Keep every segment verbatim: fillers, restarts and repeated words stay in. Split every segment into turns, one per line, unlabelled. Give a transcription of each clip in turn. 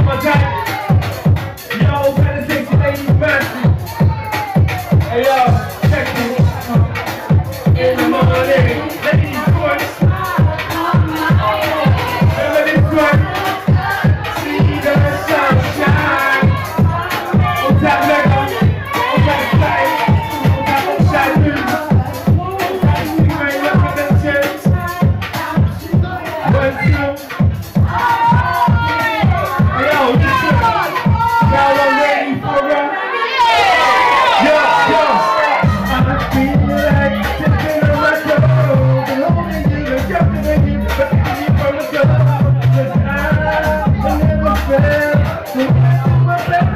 my time. Yo, better sexy ladies, fancy. Hey, yo, check it. In the morning, ladies, good. Remember this one? See the sunshine. On top Mecca, on top Sky, on top Ocean News. On top Stingray, look at the church. One, two. Hey, yo, this one. Y'all are ready for a yo, yo. I feel like taking a record. The only thing that's jumping in you, but I need from the club. Cause I never felt so much better.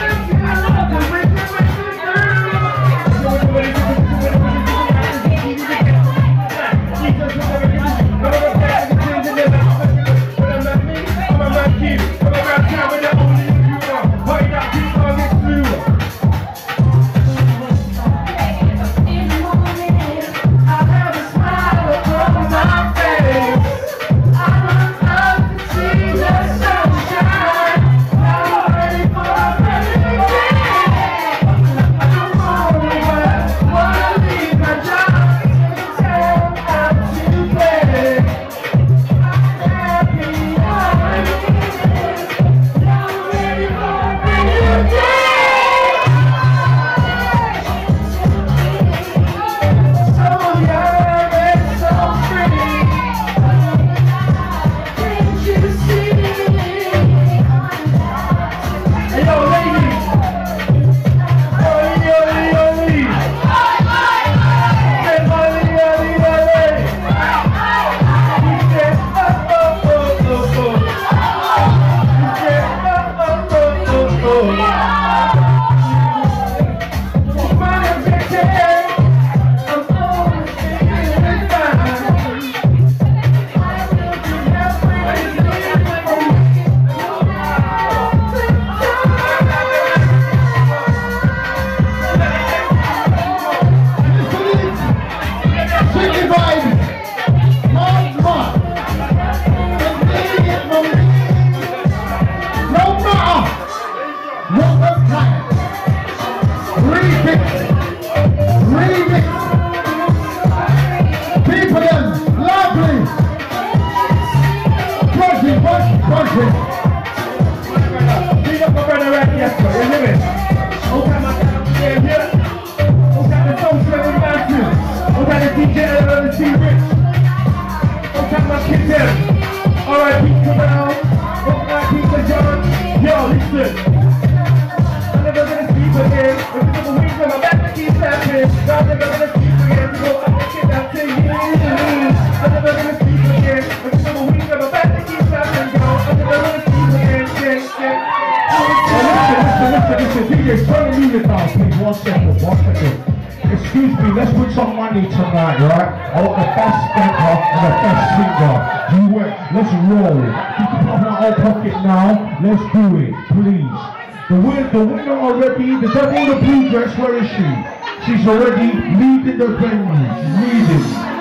Excuse me, let's put some money tonight, right? I want the best speaker and the best singer. You went, let's roll. Keep it up in our pocket now. Let's do it, please. The winner, the winner already, the devil in the blue dress, where is she? She's already leading the venue. She's leading.